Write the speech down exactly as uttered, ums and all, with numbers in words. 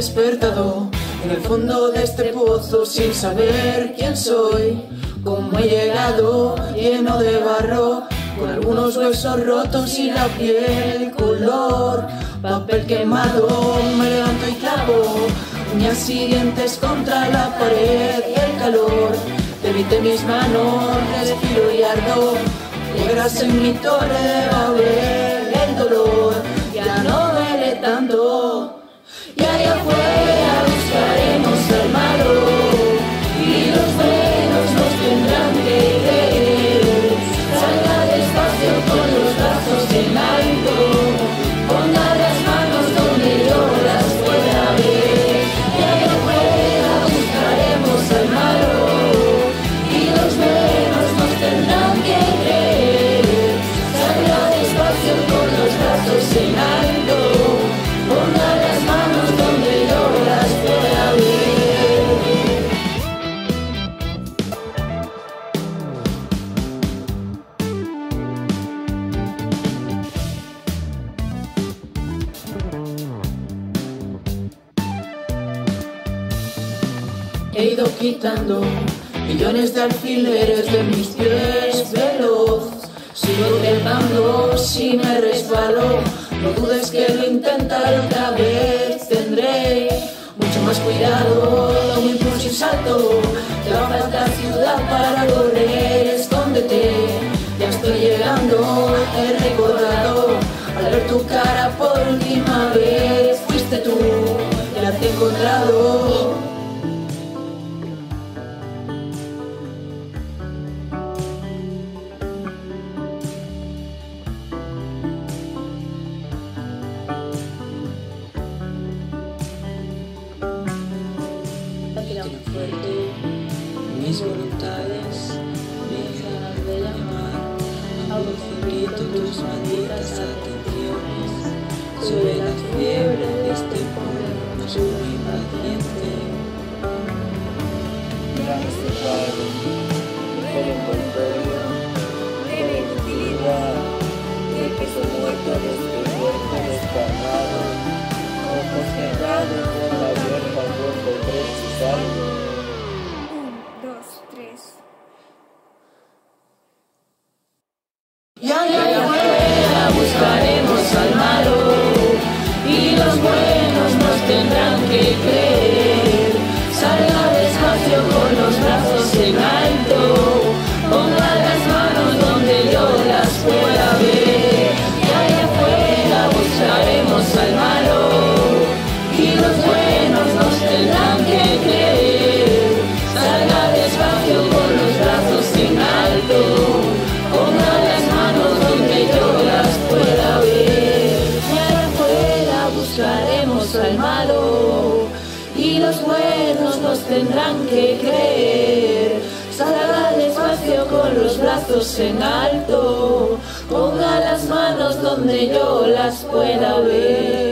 despertado en el fondo de este pozo sin saber quién soy, cómo he llegado lleno de barro, con algunos huesos rotos y la piel color papel quemado. Me levanto y clavo uñas y dientes contra la pared y el calor derrite mis manos, respiro y ardo. Llegarás en mi torre de Babel, el dolor ya no duele tanto. Y allá afuera buscaremos al malo, y los buenos nos tendrán que creer. Salga despacio con los brazos en alto, ponga las manos donde yo las pueda ver. Y allá afuera buscaremos al malo, y los buenos nos tendrán que creer. Salga despacio con los brazos en alto, ponga las manos donde yo las pueda ver. He ido quitando millones de alfileres de mis pies veloz. Sigo trepando si me resbalo, no dudes que lo intentaré otra vez. Tendré mucho más cuidado, da un impulso y salto. Te va a faltar ciudad para correr, escóndete. Ya estoy llegando, he recordado al ver tu cara por última vez. Fuiste tú, ya te he encontrado. Fuerte, mis voluntades me dejarán de llamar, hago grito tus malditas atenciones sobre la fiebre de este pueblo soy impaciente. Mira este cuadro, el envoltorio, breve inutilidad, del peso muerto de este cuerpo descarnado, ojos cerrados con la abierta vuelta y precisando. Y allá afuera buscaremos al malo, y los buenos nos tendrán que creer. Salga despacio con los brazos en alto, ponga las manos donde yo las pueda ver. Y allá afuera buscaremos al malo, y los buenos nos tendrán que creer. Salga despacio con los brazos en alto, ponga las manos donde yo las pueda ver. Y allá afuera buscaremos al malo, y los buenos nos tendrán que creer. Salga despacio con los brazos en alto, ponga las manos donde yo las pueda ver.